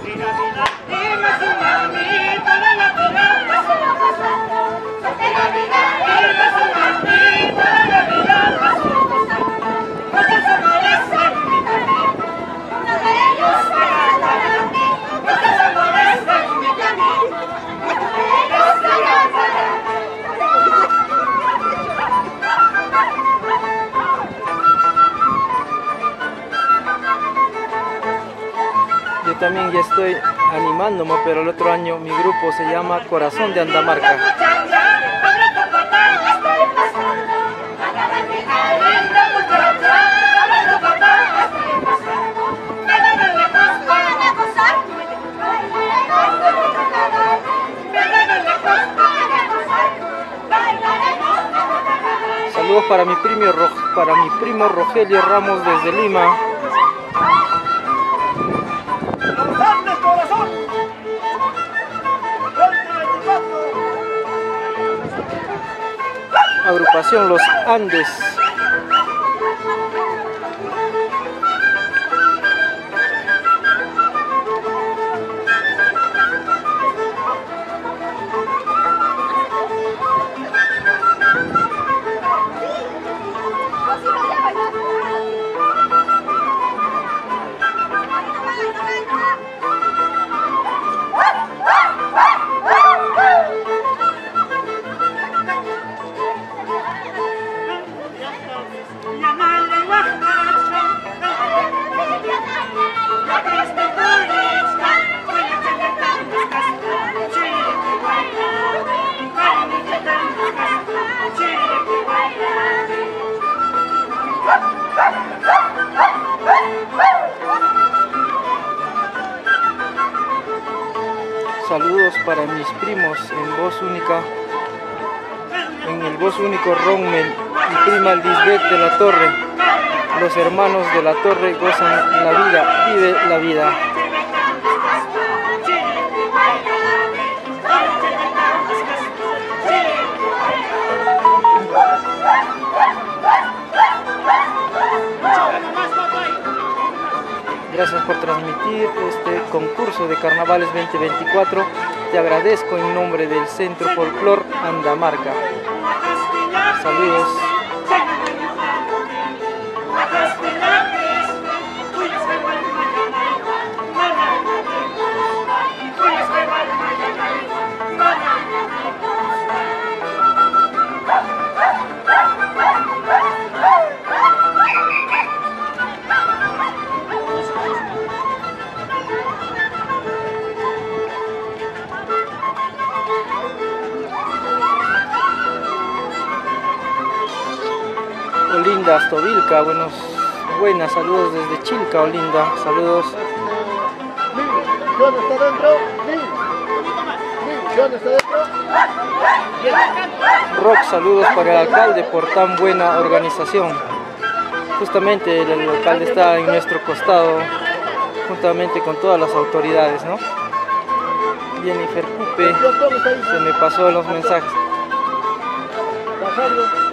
Yo también ya estoy animándome, pero el otro año mi grupo se llama Corazón de Andamarca. Saludos para mi primo Rogelio Ramos desde Lima. Agrupación Los Andes. Saludos para mis primos en voz única, en el voz único Rommel, mi prima Lisbeth de la Torre. Los hermanos de la Torre gozan la vida, vive la vida. Gracias por transmitir este concurso de Carnavales 2024. Te agradezco en nombre del Centro Folclor Andamarca. Saludos. Olinda Astovilca, buenas, saludos desde Chilca, Olinda, saludos. ¿Dónde está dentro? ¿Dónde está dentro? Rock, saludos para el alcalde por tan buena organización. Justamente el alcalde está en nuestro costado, juntamente con todas las autoridades, ¿no? Jennifer Pupe, se me pasó en los mensajes.